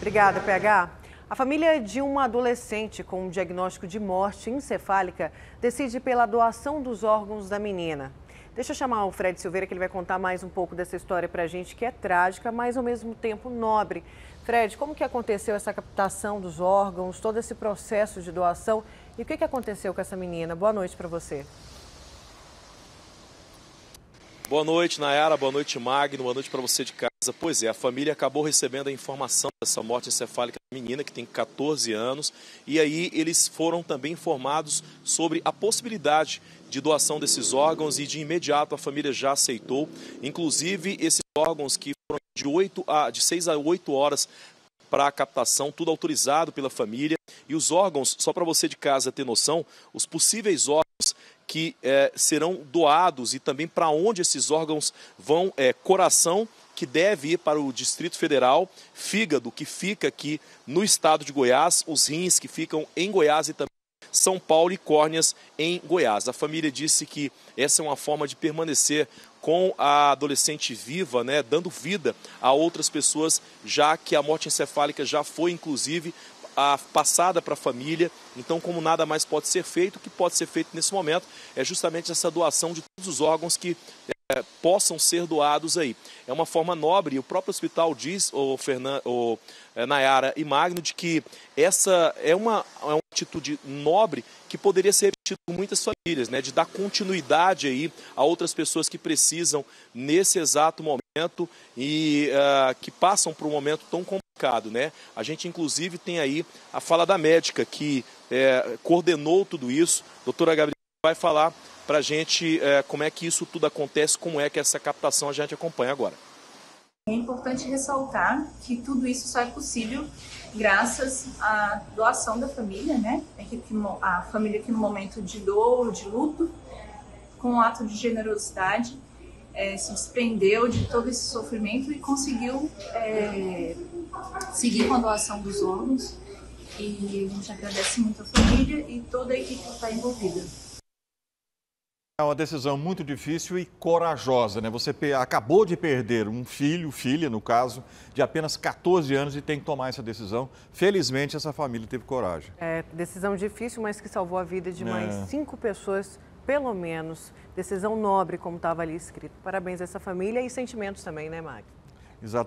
Obrigada, PH. A família de uma adolescente com um diagnóstico de morte encefálica decide pela doação dos órgãos da menina. Deixa eu chamar o Fred Silveira, que ele vai contar mais um pouco dessa história para a gente, que é trágica, mas ao mesmo tempo nobre. Fred, como que aconteceu essa captação dos órgãos, todo esse processo de doação e o que aconteceu com essa menina? Boa noite para você. Boa noite, Nayara. Boa noite, Magno. Boa noite para você de casa. Pois é, a família acabou recebendo a informação dessa morte encefálica da menina, que tem 14 anos, e aí eles foram também informados sobre a possibilidade de doação desses órgãos e de imediato a família já aceitou. Inclusive, esses órgãos que foram de 6 a 8 horas para a captação, tudo autorizado pela família. E os órgãos, só para você de casa ter noção, os possíveis órgãos que serão doados e também para onde esses órgãos vão, coração, que deve ir para o Distrito Federal, fígado, que fica aqui no estado de Goiás, os rins que ficam em Goiás e também São Paulo e córneas em Goiás. A família disse que essa é uma forma de permanecer com a adolescente viva, né, dando vida a outras pessoas, já que a morte encefálica já foi, inclusive, passada para a família. Então, como nada mais pode ser feito, o que pode ser feito nesse momento é justamente essa doação de todos os órgãos que possam ser doados aí. É uma forma nobre, e o próprio hospital diz, Nayara e Magno, de que essa é uma atitude nobre que poderia ser repetida por muitas famílias, né, de dar continuidade aí a outras pessoas que precisam nesse exato momento e que passam por um momento tão complicado, né? A gente, inclusive, tem aí a fala da médica que coordenou tudo isso. Doutora Gabriela vai falar para a gente como é que isso tudo acontece, como é que essa captação a gente acompanha agora. É importante ressaltar que tudo isso só é possível graças à doação da família, né? A família que no momento de dor, de luto, com um ato de generosidade, se desprendeu de todo esse sofrimento e conseguiu seguir com a doação dos órgãos. E a gente agradece muito a família e toda a equipe que está envolvida. É uma decisão muito difícil e corajosa, né? Você acabou de perder um filha, no caso, de apenas 14 anos e tem que tomar essa decisão. Felizmente, essa família teve coragem. É, decisão difícil, mas que salvou a vida de mais 5 pessoas, pelo menos. Decisão nobre, como estava ali escrito. Parabéns a essa família e sentimentos também, né, Mag? Exatamente.